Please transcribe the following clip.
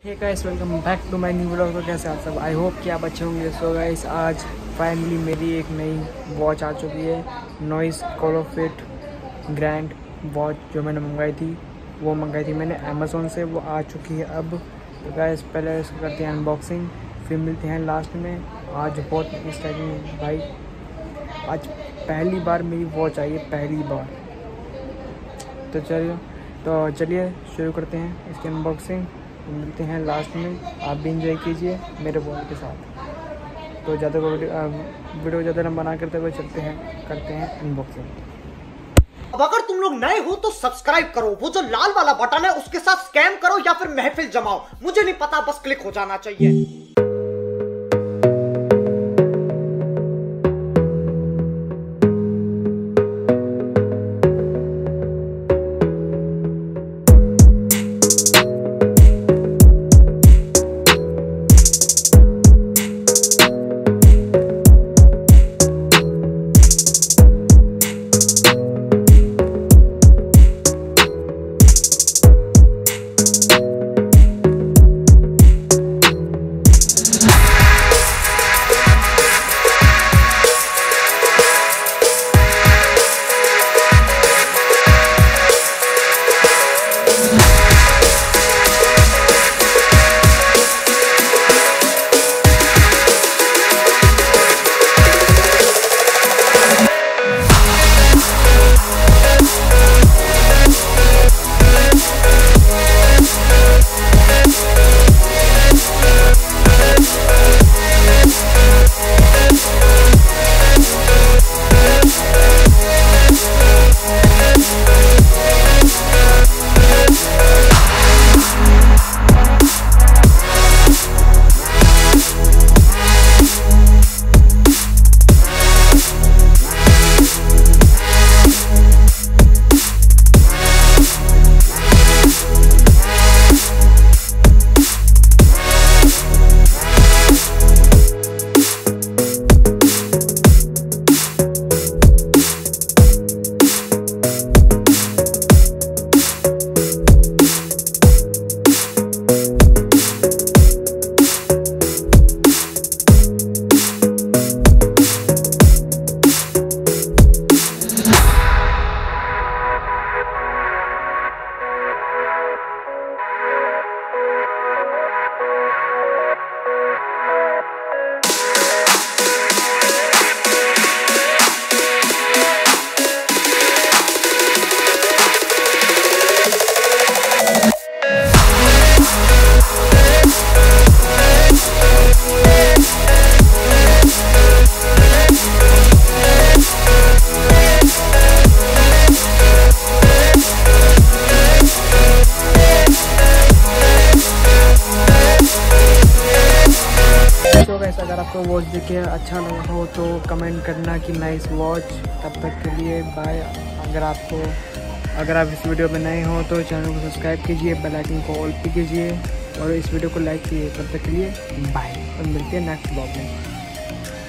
Hey guys, welcome back to my new vlog. तो कैसे आप सब? आई होप कि आप अच्छे होंगे। सो गाइस, आज फाइनली मेरी एक नई वॉच आ चुकी है। नॉइस कोलोफिट ग्रैंड वॉच जो मैंने मंगाई थी, वो मंगाई थी मैंने अमेज़ोन से। वो आ चुकी है अब। तो गाइस, पहले इसको करते हैं अनबॉक्सिंग, फिर मिलते हैं लास्ट में। आज बहुत एक्साइटिंग भाई, आज पहली बार मेरी वॉच आई है, पहली बार। तो चलिए शुरू करते हैं इसकी अनबॉक्सिंग। मिलते हैं लास्ट में। आप भी इंजॉय कीजिए मेरे वॉच के साथ। तो ज़्यादा वीडियो ज़्यादा लंबा ना करते हुए करते हैं अनबॉक्सिंग। अब अगर तुम लोग नए हो तो सब्सक्राइब करो, वो जो लाल वाला बटन है उसके साथ स्कैम करो या फिर महफिल जमाओ, मुझे नहीं पता, बस क्लिक हो जाना चाहिए। तो गाइस, अगर आपको वॉच देख के अच्छा लगा हो तो कमेंट करना कि नाइस वॉच। तब तक के लिए बाय। अगर आप इस वीडियो में नए हो तो चैनल को सब्सक्राइब कीजिए, बेल आइकन को ऑल पे कीजिए और इस वीडियो को लाइक कीजिए। तब तक के लिए बाय और मिलते हैं नेक्स्ट ब्लॉग में।